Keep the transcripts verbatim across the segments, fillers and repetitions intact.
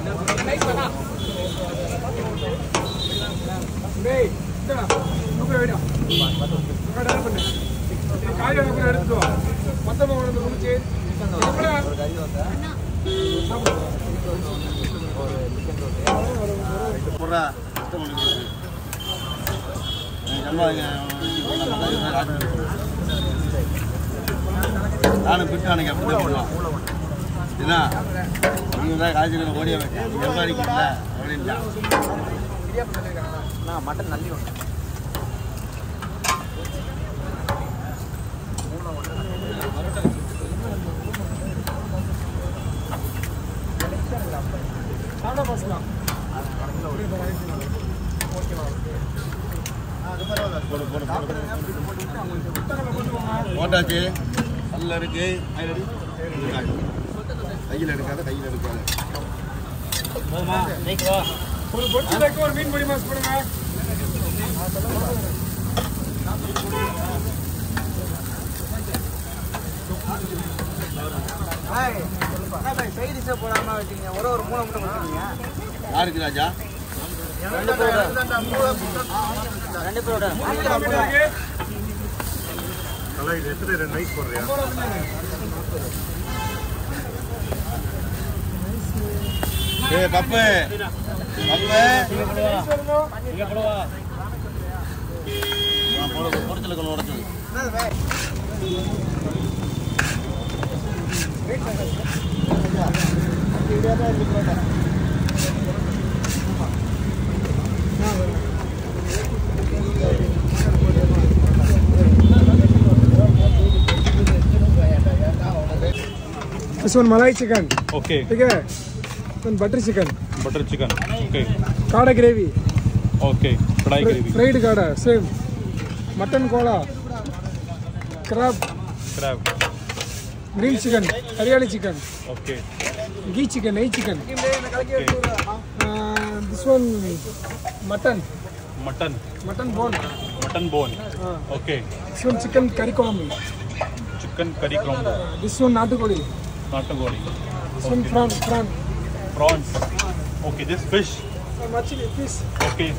நானும் பிட்டு அன்னைக்கு அப்படி தான் பண்ணுவான் என்ன நீங்கள் தான் காய்ச்சல் ஓடிய எவ்வளோ அடிக்கல அப்படின்ட்டா மட்டன் நல்லி ஒன்று போட்டாச்சு நல்ல இருக்கு கையில் எடுக்காத கையில் எடுக்காத ஒரு பொட்டு ஒரு மீன் பொடி மாசு போடுங்க போடாம வச்சுக்கீங்க ஒரு ஒரு மூணு மட்டும் கொடுத்துருங்க யாருக்கு ராஜா ரெண்டு பேரோட எத்தனை ரெண்டு நைஸ் போடுறியா ஏ பப்பு பப்பு இங்க போடுவா நான் போட பொறுத்துல கொள்ள உடைச்சது This one Malai chicken. Okay. ठीक है. Then butter chicken. Butter chicken. Okay. Kada gravy. Okay. Kadai gravy. Fried kada. Same. Mutton kola. Crab. Crab. Grilled chicken. Haryali chicken. Okay. Ghee chicken. Nahi chicken. Okay. Uh, this one mutton. Mutton. Mutton bone. Mutton bone. Uh, Okay. This one chicken curry column. Chicken curry crumb. Uh, this one natukodi. Natukodi. This one prawn. Prawn. Prawns. Okay. This fish. Machili fish. Okay.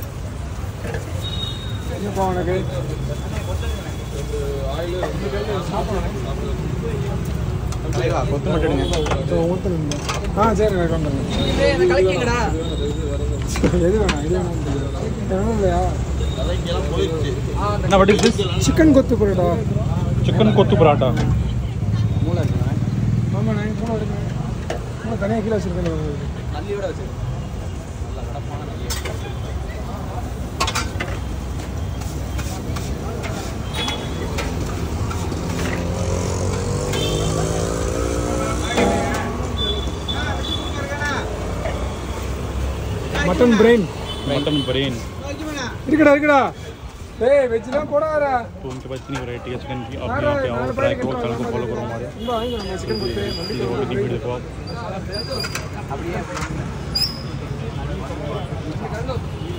என்ன பா உனக்கு கொத்து மட்டும் ஆ சரி கொண்டு எது வேணாம் இது வேணாம் வேணும் இல்லையா என்ன வாட் இஸ் திஸ் சிக்கன் கொத்து பரோட்டா சிக்கன் கொத்து பரோட்டா மூளை இருக்கு ஆமாம் நான் மூளை எடுக்கேன் மூளை தனியாக கீழே வச்சுருக்கேன் நல்லியோட வச்சு நல்லா கடப்பான நல்லி மட்டன் பிரெயின் मटन ब्रेन இருக்குடா இருக்குடா ஏய் வெஜ்லாம் போடாதடா तो उनके पास इतनी वैरायटी है चिकन की आप यहाँ पे आओ ट्राई करो चैनल को फॉलो करो हमारे இங்க வாங்க நம்ம சிக்கன் கொத்து ये वाली वीडियो देखो आप